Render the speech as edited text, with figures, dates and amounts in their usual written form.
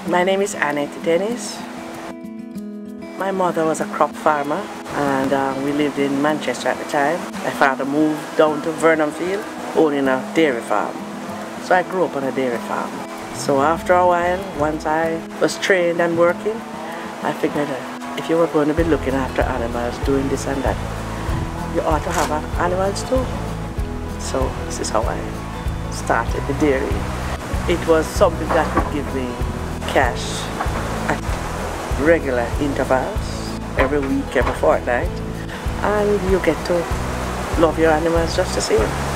My name is Annette Dennis. My mother was a crop farmer and we lived in Manchester at the time. My father moved down to Vernonfield owning a dairy farm. So I grew up on a dairy farm. So after a while, once I was trained and working, I figured that if you were going to be looking after animals, doing this and that, you ought to have animals too. So this is how I started the dairy. It was something that would give me cash at regular intervals, every week, every fortnight, and you get to love your animals just the same.